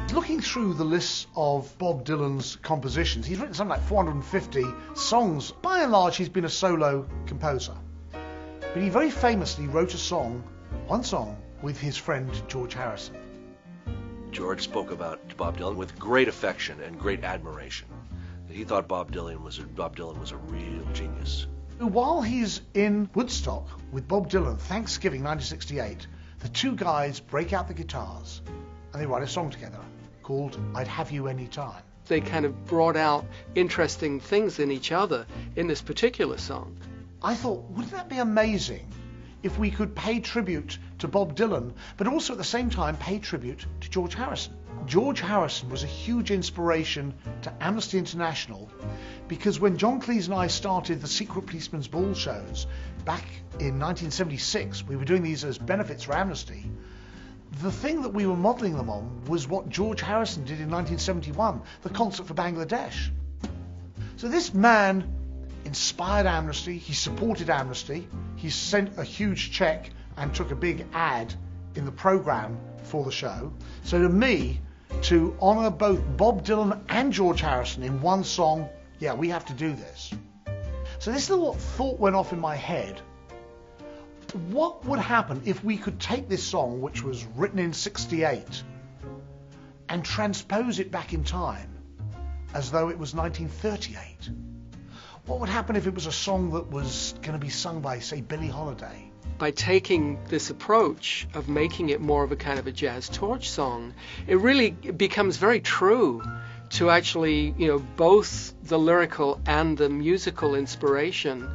Looking through the list of Bob Dylan's compositions, he's written something like 450 songs. By and large, he's been a solo composer. But he very famously wrote one song, with his friend George Harrison. George spoke about Bob Dylan with great affection and great admiration. He thought Bob Dylan was a real genius. While he's in Woodstock with Bob Dylan, Thanksgiving 1968, the two guys break out the guitars and they write a song together called I'd Have You Any Time. They kind of brought out interesting things in each other in this particular song. I thought, wouldn't that be amazing if we could pay tribute to Bob Dylan, but also at the same time pay tribute to George Harrison. George Harrison was a huge inspiration to Amnesty International, because when John Cleese and I started the Secret Policeman's Ball shows back in 1976, we were doing these as benefits for Amnesty. The thing that we were modelling them on was what George Harrison did in 1971, the concert for Bangladesh. So this man inspired Amnesty, he supported Amnesty, he sent a huge cheque and took a big ad in the programme for the show. So to me, to honour both Bob Dylan and George Harrison in one song, yeah, we have to do this. So this little thought went off in my head. What would happen if we could take this song, which was written in '68, and transpose it back in time as though it was 1938? What would happen if it was a song that was going to be sung by, say, Billie Holiday? By taking this approach of making it more of a kind of a jazz torch song, it really becomes very true to actually, both the lyrical and the musical inspiration.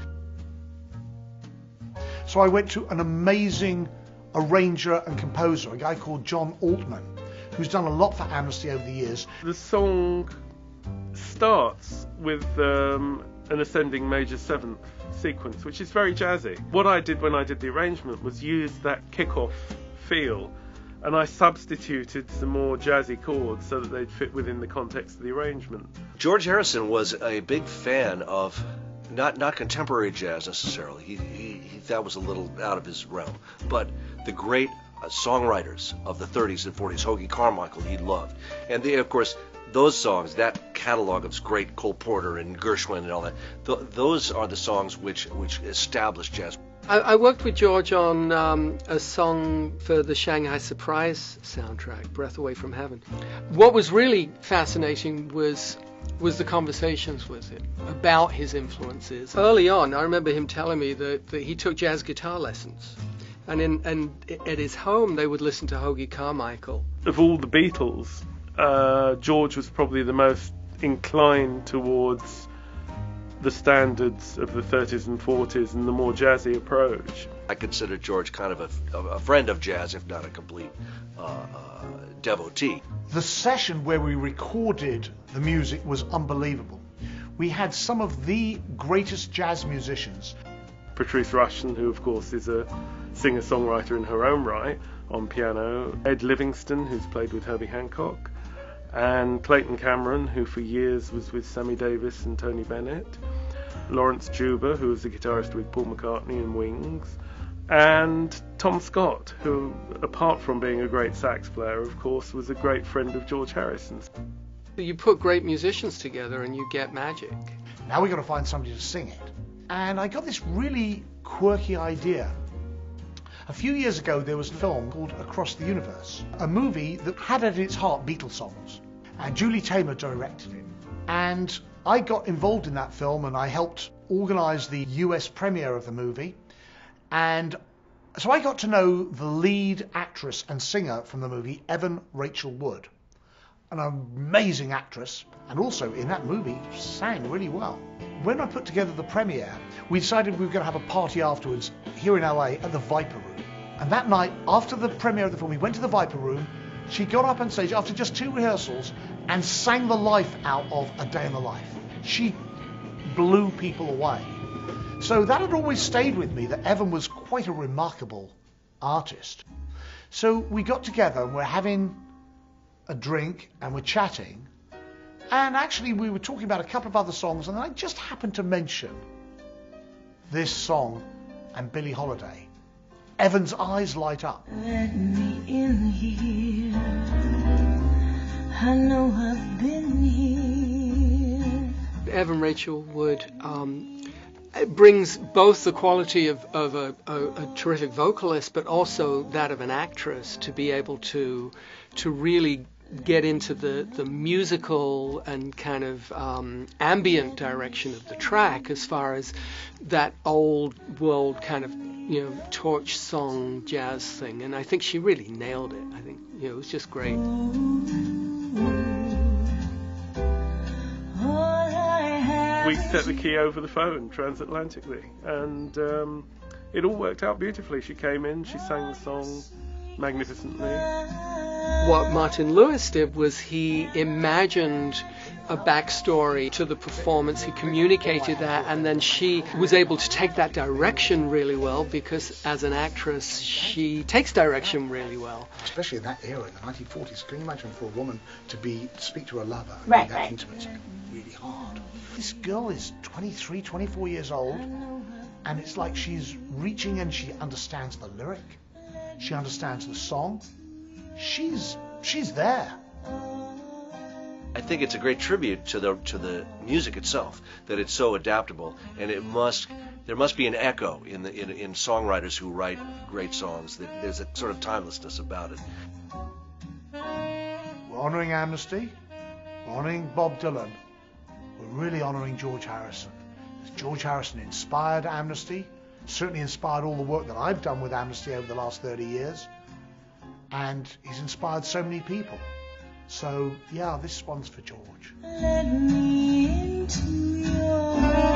So I went to an amazing arranger and composer, a guy called John Altman, who's done a lot for Amnesty over the years. The song starts with an ascending major seventh sequence, which is very jazzy. What I did when I did the arrangement was use that kick-off feel, and I substituted some more jazzy chords so that they'd fit within the context of the arrangement. George Harrison was a big fan of not contemporary jazz necessarily. He that was a little out of his realm, but the great songwriters of the 30s and 40s, Hoagy Carmichael, he loved, and of course. Those songs, that catalog of great Cole Porter and Gershwin and all that, those are the songs which established jazz. I worked with George on a song for the Shanghai Surprise soundtrack, Breath Away from Heaven. What was really fascinating was the conversations with him about his influences. Early on, I remember him telling me that he took jazz guitar lessons. And at his home, they would listen to Hoagy Carmichael. Of all the Beatles, George was probably the most inclined towards the standards of the 30s and 40s and the more jazzy approach. I consider George kind of a friend of jazz, if not a complete devotee. The session where we recorded the music was unbelievable. We had some of the greatest jazz musicians. Patrice Rushen, who of course is a singer-songwriter in her own right, on piano. Ed Livingston, who's played with Herbie Hancock. And Clayton Cameron, who for years was with Sammy Davis and Tony Bennett. Lawrence Juba, who was the guitarist with Paul McCartney and Wings. And Tom Scott, who, apart from being a great sax player, of course, was a great friend of George Harrison's. You put great musicians together and you get magic. Now we've got to find somebody to sing it. And I got this really quirky idea. A few years ago there was a film called Across the Universe, a movie that had at its heart Beatles songs, and Julie Taymor directed it. And I got involved in that film and I helped organise the US premiere of the movie, and so I got to know the lead actress and singer from the movie, Evan Rachel Wood, an amazing actress, and also in that movie sang really well. When I put together the premiere, we decided we were going to have a party afterwards here in LA at the Viper Room. And that night, after the premiere of the film, we went to the Viper Room. She got up on stage after just 2 rehearsals and sang the life out of A Day in the Life. She blew people away. So that had always stayed with me, that Evan was quite a remarkable artist. So we got together and we're having a drink and we're chatting. And actually we were talking about a couple of other songs, and then I just happened to mention this song and Billie Holiday. Evan's eyes light up. Let me in here. Evan Rachel Wood it brings both the quality of a terrific vocalist, but also that of an actress, to be able to really get into the musical and kind of ambient direction of the track, as far as that old world kind of, you know, torch song jazz thing. And I think she really nailed it. I think, you know, it was just great. We set the key over the phone transatlantically, and it all worked out beautifully. She came in, she sang the song magnificently. What Martin Lewis did was he imagined a backstory to the performance. He communicated that, and then she was able to take that direction really well, because as an actress she takes direction really well. Especially in that era, in the 1940s, can you imagine for a woman to speak to a lover and Right, be that right. intimate? Really hard. This girl is 23, 24 years old, and it's like she's reaching, and she understands the lyric, she understands the song. She's there. I think it's a great tribute to the music itself, that it's so adaptable, and there must be an echo in songwriters who write great songs. That there's a sort of timelessness about it. We're honouring Amnesty, we're honouring Bob Dylan, we're really honouring George Harrison. George Harrison inspired Amnesty, certainly inspired all the work that I've done with Amnesty over the last 30 years, and he's inspired so many people. So yeah, this one's for George. Let me into your